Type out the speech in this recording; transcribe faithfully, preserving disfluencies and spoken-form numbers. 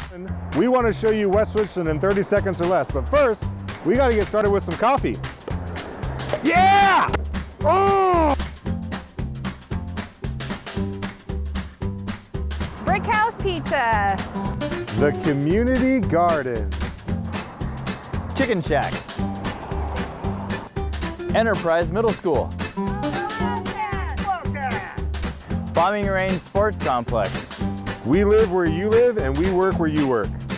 We want to show you West Richland in thirty seconds or less, but first, we got to get started with some coffee. Yeah! Oh! Brick House Pizza. The Community Garden. Chicken Shack. Enterprise Middle School. Bombing Range Sports Complex. We live where you live and we work where you work.